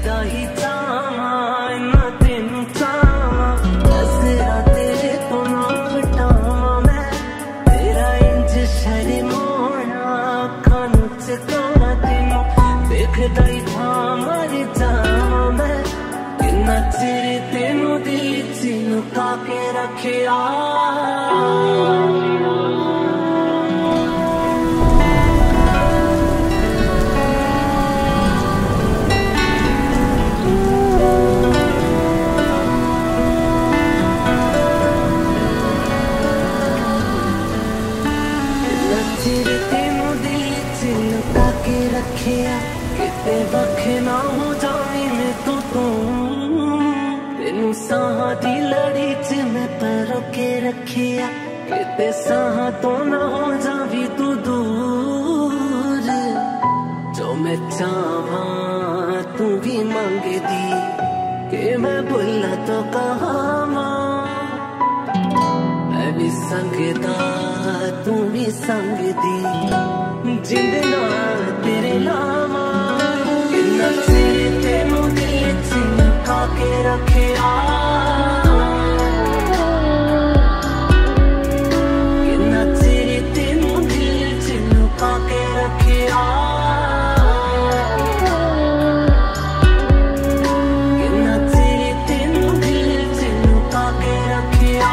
लगदा ही चाहां ना तेनू चाहां नजरा तेरे तो ना हटावां मैं तेरा इंज शर्माना अखां नू चकाना तेनू देखदा ही था मर जावां मैं किन्ना चिर तेनू दिल च लुका के रखिया किते वखे ना हो जावी मैं तो तू तेनू साहा दी लड़ी च मैं पर के रखिया किते साहा तो ना हो जावी तू दूर जो मैं चाहा तू भी मंगदी के मैं भुला तो कहा मैं भी संगदा तू भी संगदी जिंद ना तेरे लावा किन्ना चिर तेनू दिल च लुका के रखिया किन्ना चिर तेनू दिल च लुका के रखिया किन्ना चिर तेनू दिल च लुका के रखिया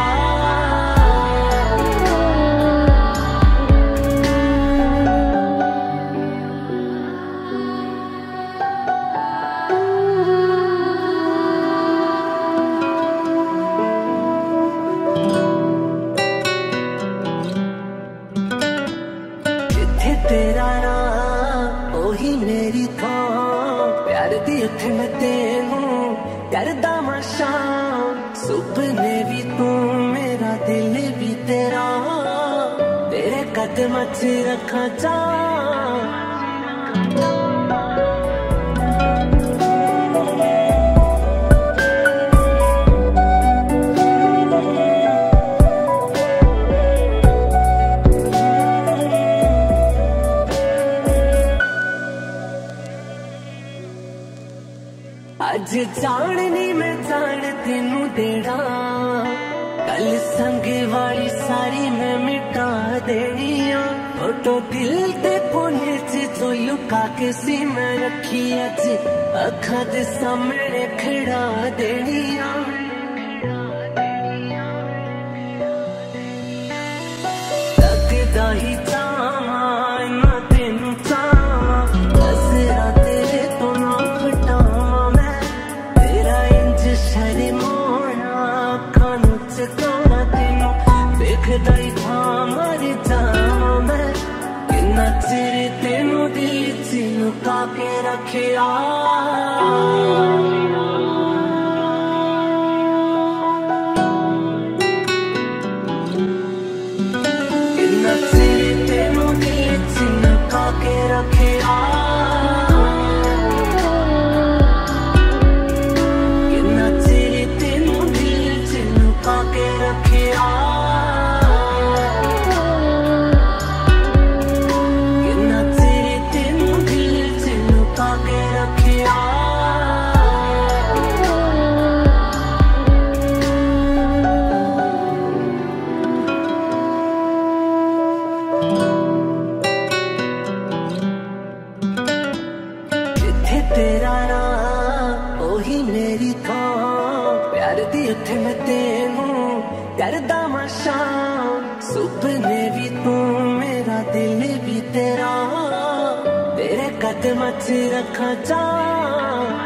तेरा नाम ओही मेरी थां प्यार दी उथे मैं तेनू करदा मशा सुपने भी तू मेरा दिल भी तेरा तेरे कदम च रखा चाह अज जाननी मैं जान तेनू देना कल संग वाली सारी मैं मिटा देनी फोटो दिल दे कोने च जो लुका के सी मैं रखी अज अखा दे सामने खड़ा देनी लगदा ही चाहां ना तेनू चाहां नजरा तेरे तो ना हटावां मैं तेरा इंज शर्माना अखां नू चकाना तेनू देखदा ही था मर जावां मैं किन्ना चिर तेनू दिल च लुका के रखिया किन्ना चिर तेनू दिल च लुका के रखिया किन्ना चिर तेनू दिल च लुका के रखिया किन्ना चिर तेनू दिल च लुका के रखिया तेरा नाम ओही मेरी थां प्यार दी उथे मैं तेनू करदा मशा सुपने भी तू मेरा दिल भी तेरा तेरे कदम च रखा चाह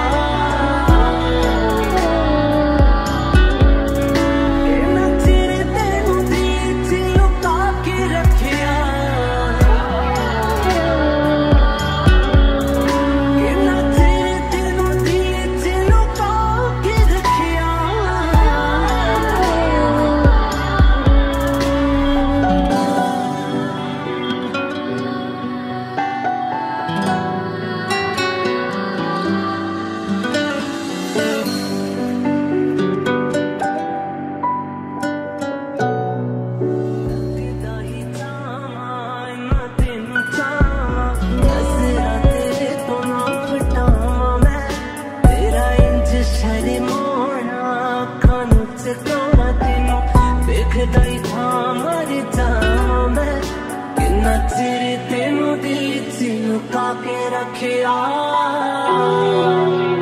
तेनू लुका के रखिया।